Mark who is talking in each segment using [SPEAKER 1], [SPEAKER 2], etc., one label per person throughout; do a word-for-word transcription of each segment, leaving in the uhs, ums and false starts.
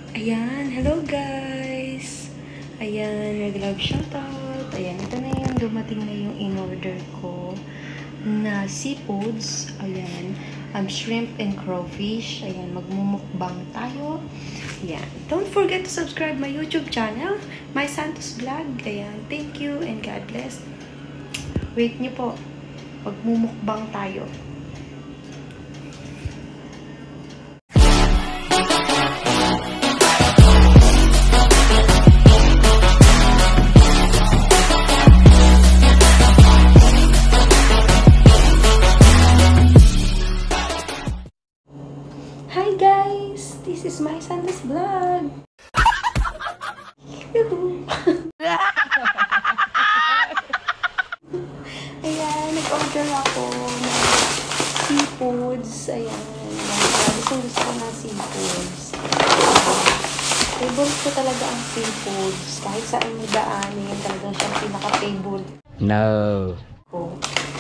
[SPEAKER 1] Ayan, hello guys! Ayan, nag-love shoutout. Ayan, ito na yung dumating na yung in-order ko na seafoods. Ayan, um, shrimp and crawfish. Ayan, magmumukbang tayo. Ayan, don't forget to subscribe my YouTube channel, My Santos Vlog. Ayan, thank you and God bless. Wait nyo po, magmumukbang tayo. Hi guys! This is My Santos Vlog! Ayan, nag-order ako ng seafoods. Ayan, gusto gusto ko ng seafoods. Favorite ko talaga ang seafoods. Kahit saan mo daanin, talagang siyang pinaka-favorite.
[SPEAKER 2] No.
[SPEAKER 1] Oh.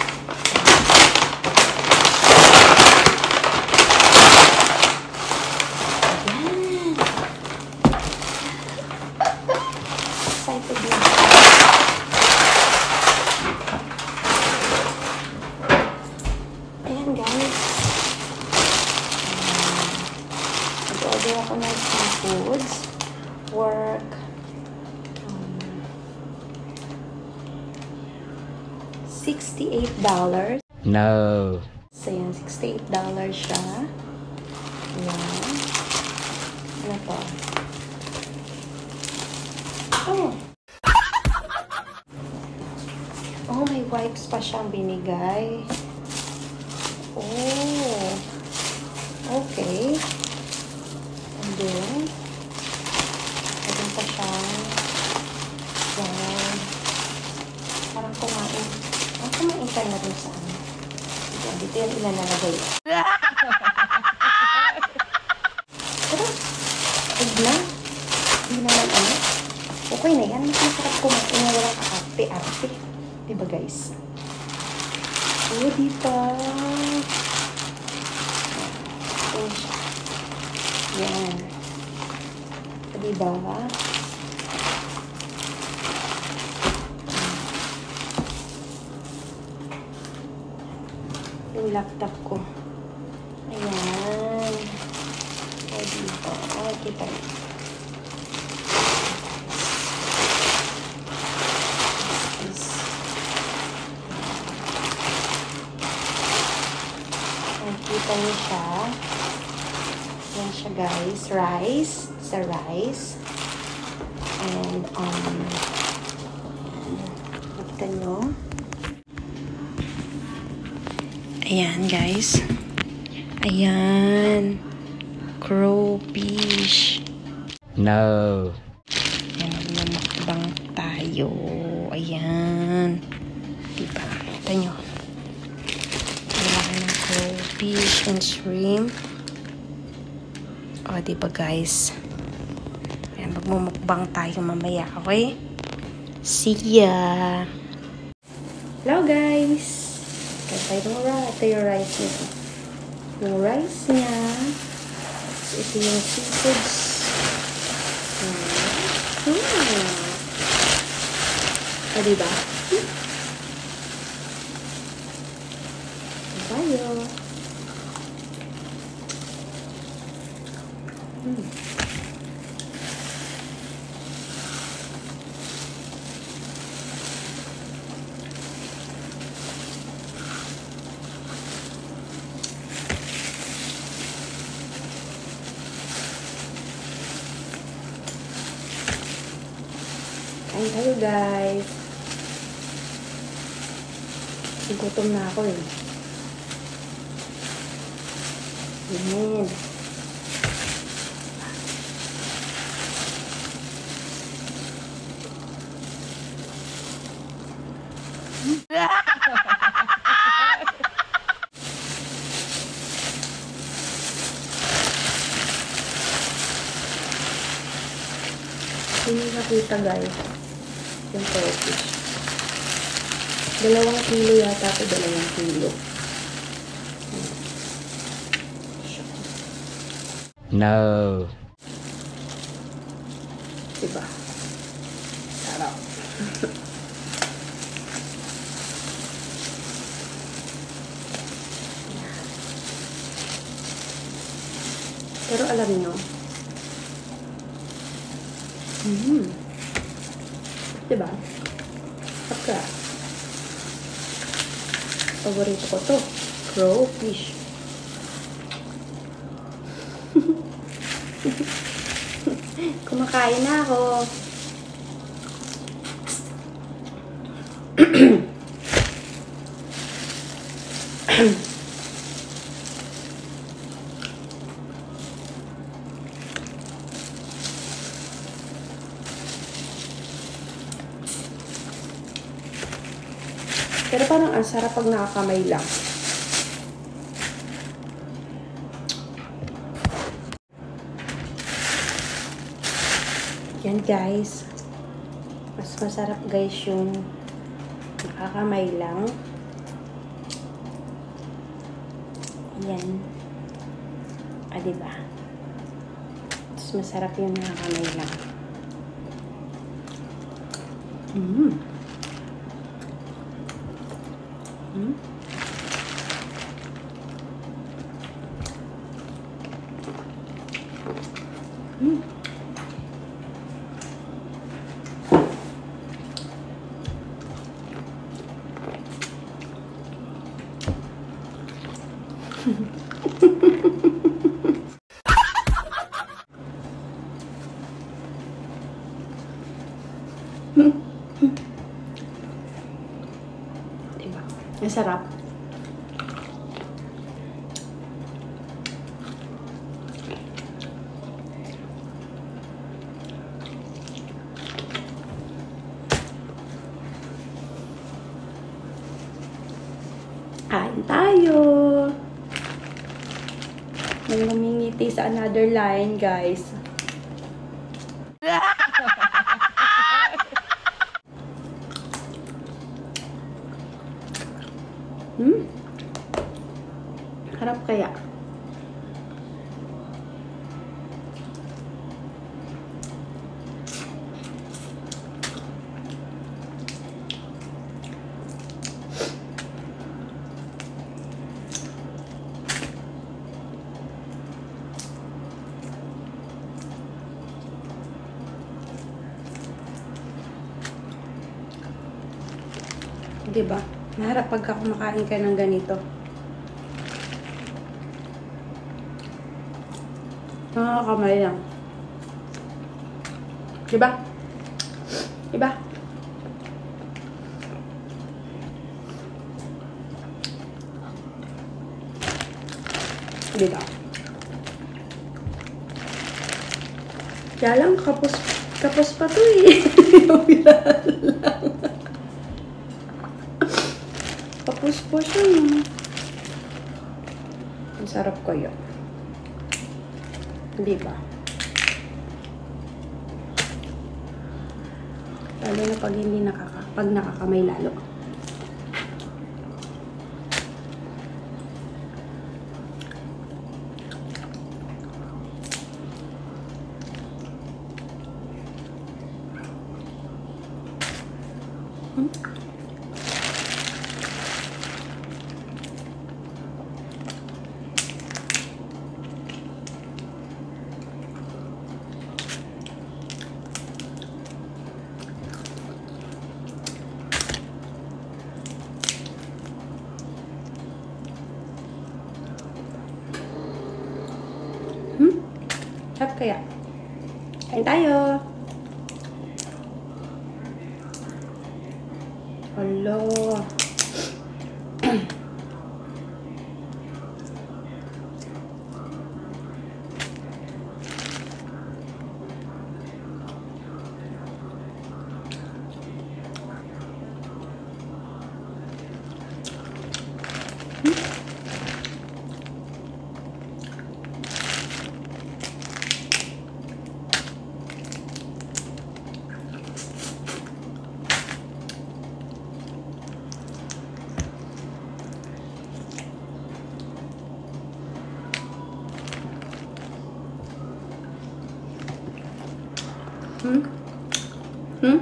[SPEAKER 1] Excited na. Ayan guys. Um, Nag-order ako ng seafoods. Work. Um, sixty-eight dollars.
[SPEAKER 2] No.
[SPEAKER 1] So yan, sixty-eight dollars siya. Ayan. Ano to? Oh. Oh, may wipes pa siyang binigay. Oh. Okay. And then, meron pa siyang yan. Parang kumain. Parang kumain ka na rin sa ano. Dito, dito yan ilan nalagay. Pero, huwag na. Hindi naman ano. Okay na yan. Mas masarap kumain na walang kaarte-arte. Diba guys? Oh, diba? Oh, yan. Diba? Yung laptop ko. Ayan. Oh, diba? Oh, kita yun. Nakikita niyo siya. Yan siya guys. Rice. It's a rice. And, um, nakikita niyo. Ayan guys. Ayan. Crawfish.
[SPEAKER 2] No.
[SPEAKER 1] Ayan, magmamakbang tayo. Ayan. Diba? Kita niyo. Fish and shrimp. O, oh, diba guys? Ayan, magmumukbang tayo mamaya, okay? See ya! Hello guys! Ito yung, ito yung rice niya. Yung rice niya. Ito yung seafoods. Hmm. O, oh, diba? Tayo. Hmm. Kain tayo guys. Gutom na ako eh. Ayan. Hindi nakita guys. Yung crawfish. Dalawang kilo yata ito. Dalawang kilo.
[SPEAKER 2] No.
[SPEAKER 1] Diba? Sarap. Pero alam nyo, mm, diba? Sarap. Paborito ko to. Crowfish. Kumakain na ako. Pero parang ang sarap pag nakakamay lang. Yan guys. Mas masarap guys yung nakakamay lang. Yan. Ah, diba? Mas masarap yung nakakamay lang. Mmm. Hmm? Hmm. Diba? Ang sarap. Kain tayo. May ngumingiti sa another line, guys. Hmm? Harap kaya? Diba? Maharap pagka kumakain ka ng ganito. Nakakamay lang. Diba? Diba? Diba? Kaya lang, kapos, kapos pa to eh. Kapos po siya. Ang sarap ko yun. Diba? Lalo na pag hindi nakaka, pag nakakamay lalo. Hmm? Hmm? Sarap kaya? Kain tayo! Hello! Hmm?
[SPEAKER 3] Hmm?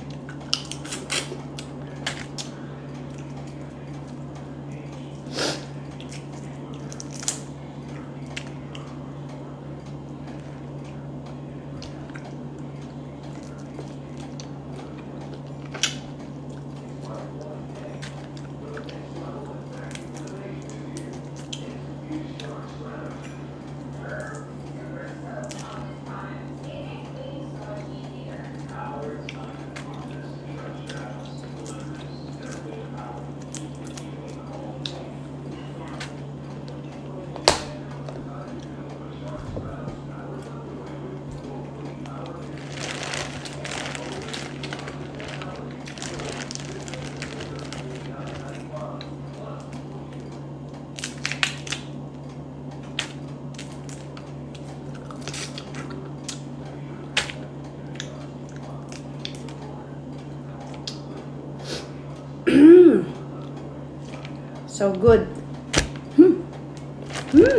[SPEAKER 3] So good. Hmm. Hmm.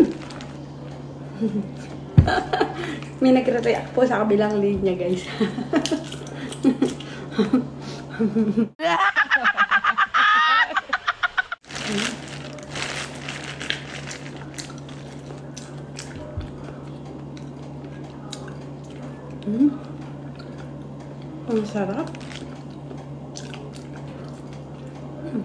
[SPEAKER 3] May nagre-react po sa kabilang linya, guys. Hmm. Ang sarap. Hmm.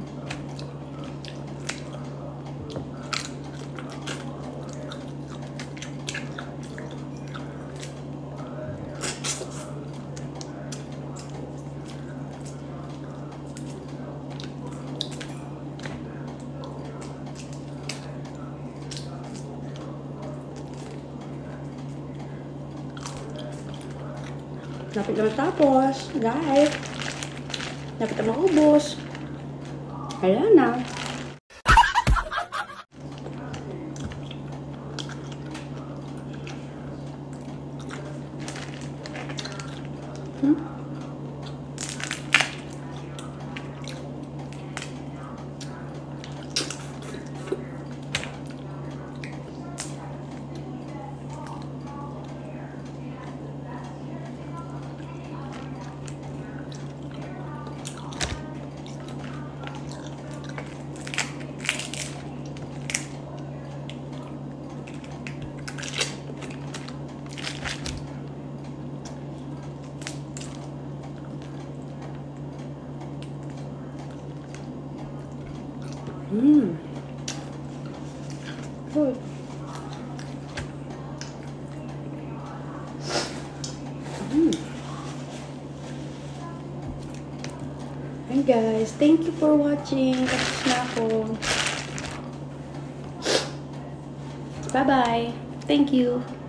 [SPEAKER 3] Lapit na matapos, guys. Lapit na maubos. Kaya na. Hmm? Mmm. Good. Mm. And guys, thank you for watching. Tapos na ako. Bye-bye. Thank you.